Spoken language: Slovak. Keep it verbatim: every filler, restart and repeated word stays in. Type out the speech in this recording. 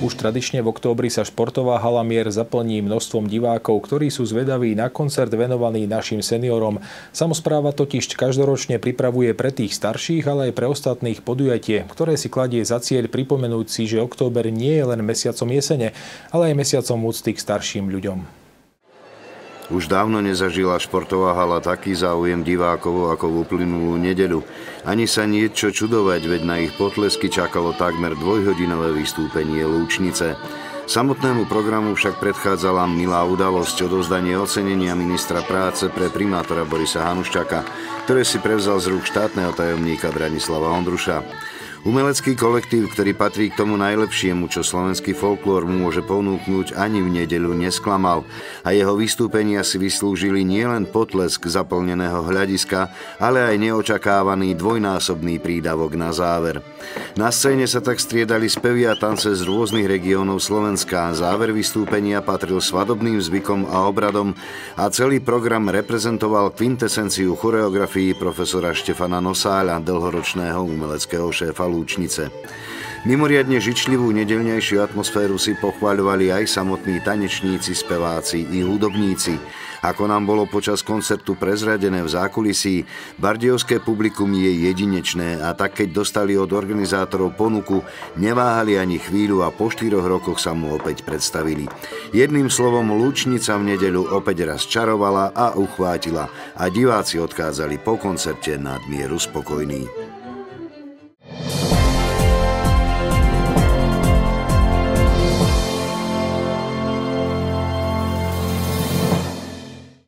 Už tradične v októbri sa športová hala Mier zaplní množstvom divákov, ktorí sú zvedaví na koncert venovaný našim seniorom. Samospráva totiž každoročne pripravuje pre tých starších, ale aj pre ostatných podujatie, ktoré si kladie za cieľ pripomenúť si, že október nie je len mesiacom jesene, ale aj mesiacom úcty k starším ľuďom. Už dávno nezažila športová hala taký záujem divákov ako v uplynulú nedeľu. Ani sa niečo čudovať, veď na ich potlesky čakalo takmer dvojhodinové vystúpenie Lúčnice. Samotnému programu však predchádzala milá udalosť, odovzdanie ocenenia ministra práce pre primátora Borisa Hanuščaka, ktoré si prevzal z rúk štátneho tajomníka Branislava Ondruša. Umelecký kolektív, ktorý patrí k tomu najlepšiemu, čo slovenský folklór môže ponúknuť, ani v nedeľu nesklamal a jeho vystúpenia si vyslúžili nielen potlesk zaplneného hľadiska, ale aj neočakávaný dvojnásobný prídavok na záver. Na scéne sa tak striedali spevy a tance z rôznych regiónov Slovenska. Záver vystúpenia patril svadobným zvykom a obradom a celý program reprezentoval kvintesenciu choreografií profesora Štefana Nosáľa, dlhoročného umeleckého šéfa Lúčnice. Mimoriadne žičlivú nedeľnejšiu atmosféru si pochvaľovali aj samotní tanečníci, speváci i hudobníci. Ako nám bolo počas koncertu prezradené v zákulisí, bardejovské publikum je jedinečné a tak keď dostali od organizátorov ponuku, neváhali ani chvíľu a po štyroch rokoch sa mu opäť predstavili. Jedným slovom, Lúčnica v nedeľu opäť raz čarovala a uchvátila a diváci odchádzali po koncerte nadmieru spokojní.